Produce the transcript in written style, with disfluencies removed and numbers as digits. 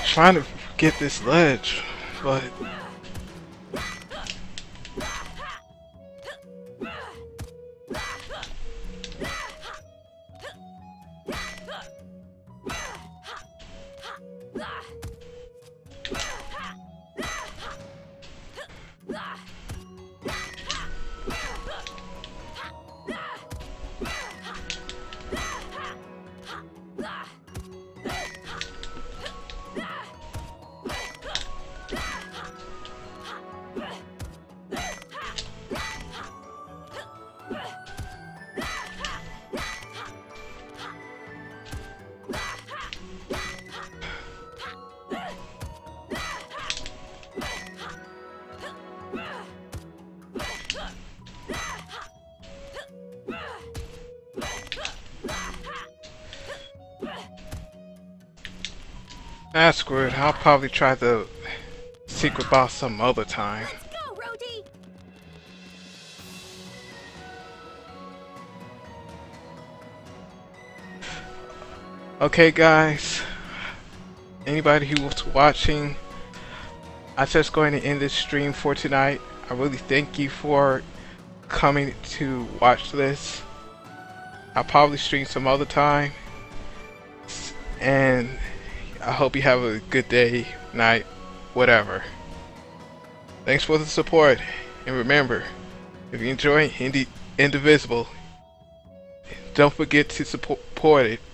trying to get this ledge, but that's good. I'll probably try the secret boss some other time. Go, Rhodey! Okay guys, anybody who was watching, I'm just going to end this stream for tonight. I really thank you for coming to watch this. I'll probably stream some other time, and I hope you have a good day, night, whatever. Thanks for the support, and remember, if you enjoy Indivisible, don't forget to support it